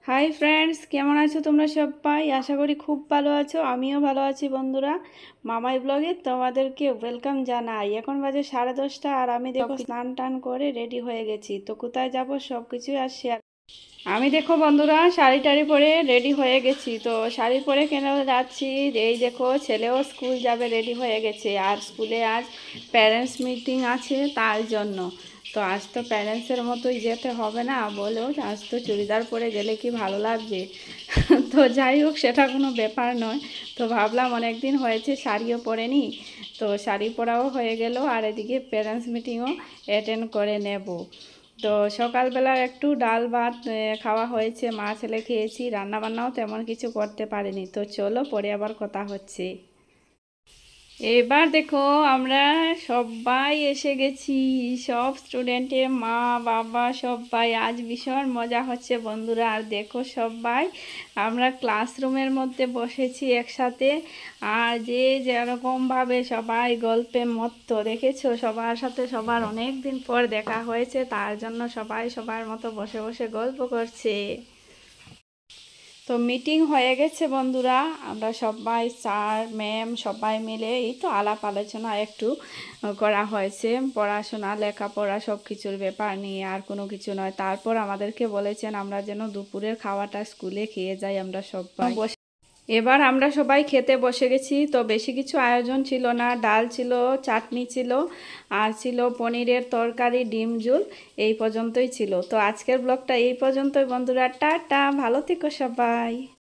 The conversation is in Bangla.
হাই ফ্রেন্ডস, কেমন আছো তোমরা সবাই? আশা করি খুব ভালো আছো। আমিও ভালো আছি বন্ধুরা। মামাই ব্লগে তোমাদেরকে ওয়েলকাম জানাই। এখন বাজে 10:30 আর আমি দেখো স্নান টান করে রেডি হয়ে গেছি। তো কোথায় যাব সব কিছুই আর শেয়ার। আমি দেখো বন্ধুরা শাড়ি টাড়ি পরে রেডি হয়ে গেছি। তো শাড়ি পরে কেন যাচ্ছি, এই দেখো ছেলেও স্কুল যাবে, রেডি হয়ে গেছে। আর স্কুলে আজ প্যারেন্টস মিটিং আছে তার জন্য। তো আজ তো প্যারেন্টসের মতোই যেতে হবে না, বলেও আজ তো চুড়িদার পরে গেলে কি ভালো লাগবে। তো যাই হোক, সেটা কোনো ব্যাপার নয়। তো ভাবলাম অনেক দিন হয়েছে শাড়িও পরেনি, তো শাড়ি পরাও হয়ে গেল আর এদিকে প্যারেন্টস মিটিংও অ্যাটেন্ড করে নেব। তো সকালবেলা একটু ডাল ভাত খাওয়া হয়েছে, মা ছেলে খেয়েছি, রান্নাবান্নাও তেমন কিছু করতে পারিনি। তো চলো পরে আবার কথা হচ্ছে। এবার দেখো আমরা সবাই এসে গেছি, সব স্টুডেন্টের মা বাবা সবাই। আজ ভীষণ মজা হচ্ছে বন্ধুরা। আর দেখো সবাই আমরা ক্লাসরুমের মধ্যে বসেছি একসাথে। আর যে যেরকমভাবে সবাই গল্পে মত্ত, দেখেছো সবার সাথে সবার অনেক দিন পর দেখা হয়েছে, তার জন্য সবাই সবার মতো বসে বসে গল্প করছে। তো মিটিং হয়ে গেছে বন্ধুরা, আমরা সবাই স্যার ম্যাম সবাই মিলে এই তো আলাপ আলোচনা একটু করা হয়েছে, পড়াশোনা লেখাপড়া সব কিছুর ব্যাপার নিয়ে, আর কোনো কিছু নয়। তারপর আমাদেরকে বলেছেন আমরা যেন দুপুরের খাওয়াটা স্কুলে খেয়ে যাই আমরা সবাই। এবার আমরা সবাই খেতে বসে গেছি। তো বেশি কিছু আয়োজন ছিল না, ডাল ছিল, চাটনি ছিল, আর ছিল পনিরের তরকারি, ডিম ঝোল। এই পর্যন্তই ছিল। তো আজকের ব্লগটা এই পর্যন্তই বন্ধুরা। টাটা, ভালো থেকো সবাই।